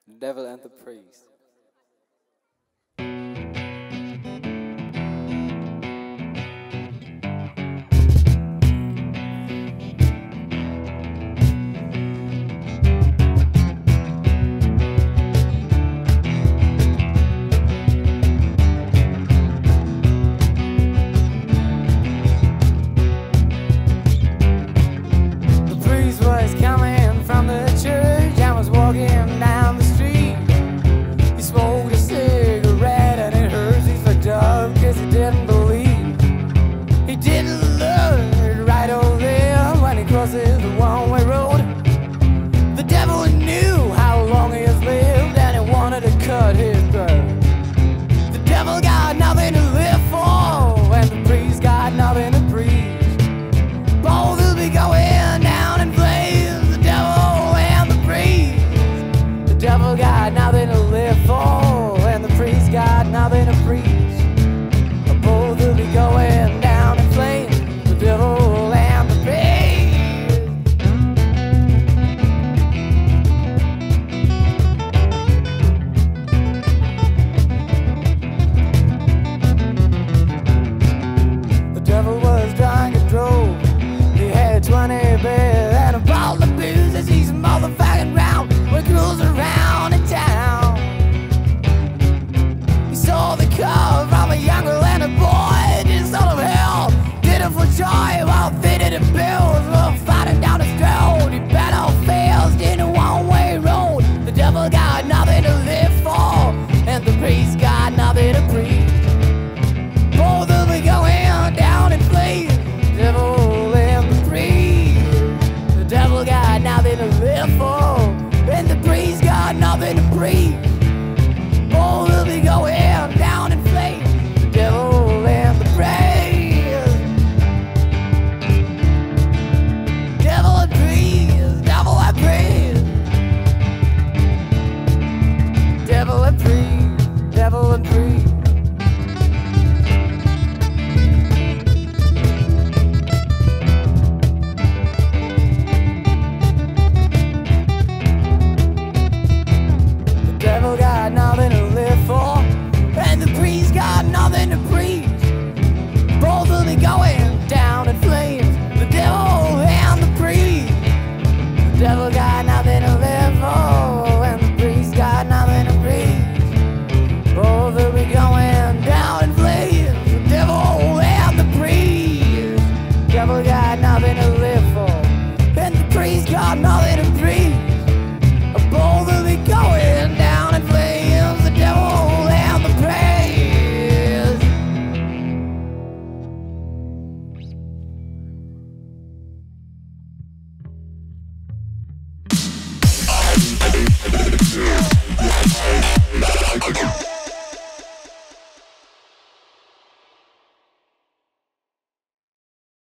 The Devil and the Priest. Nothing to live for, and the priest got nothing to preach. Both will be going down in flames, the devil and the priest. The devil was drunk and drove. He had 20 beers and a bottle of booze as he's motherfucking round when girls around in town. He saw the car from a young Atlanta boy, did son of hell, did it for joy while fitted in bills, while fighting down his throat. He bet all fails in a one-way road. The devil got nothing to live for, and the priest got nothing to preach. Both will be going down in flames, the devil and the priest. The devil got nothing to live for, and the priest got nothing to preach. Both will be going down in flames, the devil and the priest. Devil and priest, devil and priest. Devil and priest, devil and priest. Nothing to live for, and the priest got nothing to preach. Both will be going down in flames, the devil and the priest. The devil got nothing to live for, and the priest got nothing to preach. Both will be going down in flames, the devil and the priest. The devil got nothing to live for, and the priest got nothing to preach. Both will be going down in flames, the devil and the priest.